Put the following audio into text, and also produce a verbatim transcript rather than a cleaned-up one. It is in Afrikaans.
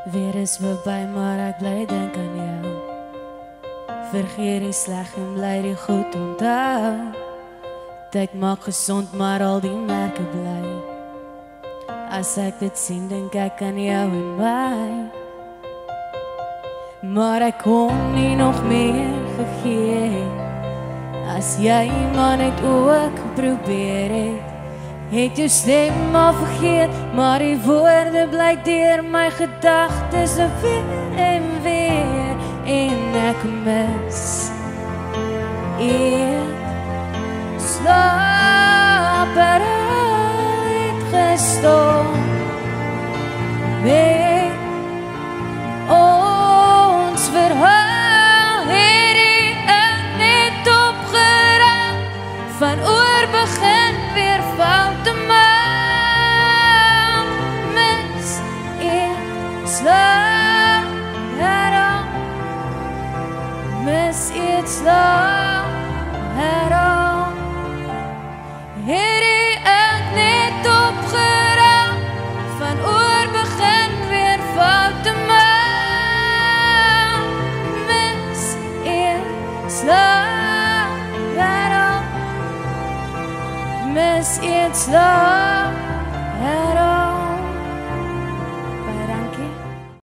Weer is verby, maar ek bly dink aan jou. Vergeet die sleg en bly die goed onthou. Tyd maak gesond, maar al die merke bly. As ek dit sien, dink ek aan jou en my. Maar ek kon nie nog meer gegee. As jy maar net ook probeer het. Het jou stem al vergeet, maar die woorde bly deur my gedagtes weer en weer. En ek mis eet, slaap eruit gestop. Met ons verhaal het ek net opgeraak, van oor begin weer foute maak. Mis eet, slaap eruit, mis eet, slaap eruit. Het ek net opgeraak, van oor begin weer foute maak. Mis eet, slaap eruit, mis eet, slaap